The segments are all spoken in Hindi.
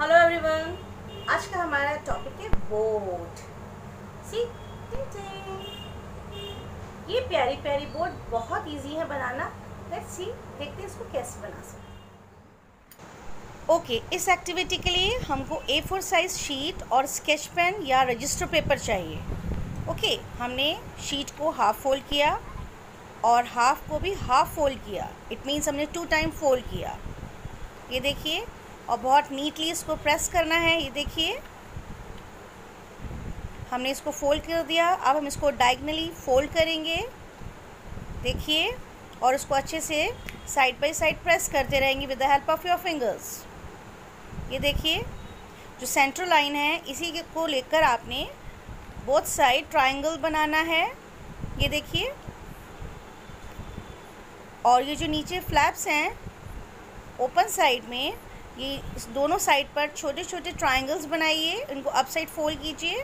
हेलो एवरीवन, आज का हमारा टॉपिक है बोट। सी ये प्यारी प्यारी बोट बहुत इजी है बनाना। लेट्स सी, देखते हैं इसको कैसे बना सकते। ओके, इस एक्टिविटी के लिए हमको A4 साइज शीट और स्केच पेन या रजिस्टर पेपर चाहिए। ओके, हमने शीट को हाफ फोल्ड किया और हाफ को भी हाफ फोल्ड किया। इट मीन्स हमने 2 टाइम फोल्ड किया। ये देखिए, और बहुत नीटली इसको प्रेस करना है। ये देखिए, हमने इसको फोल्ड कर दिया। अब हम इसको डायगनली फोल्ड करेंगे, देखिए, और इसको अच्छे से साइड बाय साइड प्रेस करते रहेंगे with the help of your fingers. ये देखिए, जो सेंटर लाइन है इसी को लेकर आपने बोथ साइड ट्रायंगल बनाना है। ये देखिए, और ये जो नीचे फ्लैप्स हैं ओपन साइड में, ये इस दोनों साइड पर छोटे छोटे ट्रायंगल्स बनाइए, इनको अप साइड फोल्ड कीजिए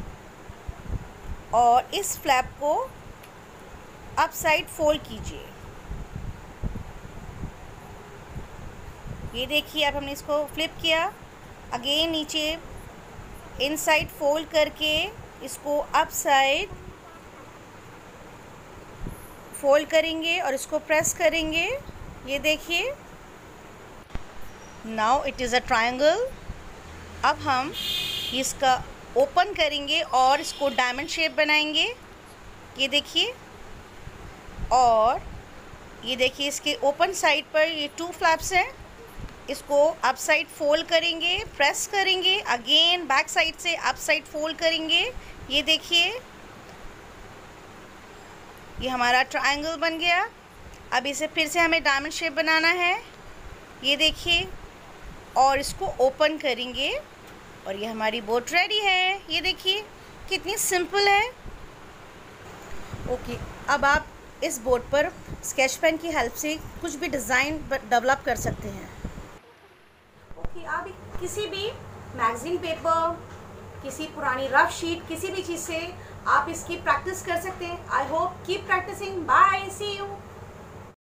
और इस फ्लैप को अप साइड फोल्ड कीजिए। ये देखिए, अब हमने इसको फ्लिप किया, अगेन नीचे इनसाइड फोल्ड करके इसको अप साइड फोल्ड करेंगे और इसको प्रेस करेंगे। ये देखिए, now it is a triangle. अब हम इसका ओपन करेंगे और इसको डायमंड शेप बनाएंगे। ये देखिए, और ये देखिए, इसके ओपन साइड पर ये 2 फ्लैप्स हैं, इसको अप साइड फोल्ड करेंगे, प्रेस करेंगे, अगेन बैक साइड से अप साइड फोल्ड करेंगे। ये देखिए, ये हमारा ट्रायंगल बन गया। अब इसे फिर से हमें डायमंड शेप बनाना है। ये देखिए, और इसको ओपन करेंगे और ये हमारी बोट रेडी है। ये देखिए कितनी सिंपल है। ओके, अब आप इस बोट पर स्केच पेन की हेल्प से कुछ भी डिज़ाइन डेवलप कर सकते हैं। ओके, आप किसी भी मैगज़ीन पेपर, किसी पुरानी रफ शीट, किसी भी चीज़ से आप इसकी प्रैक्टिस कर सकते हैं। I hope keep practicing. Bye, see you.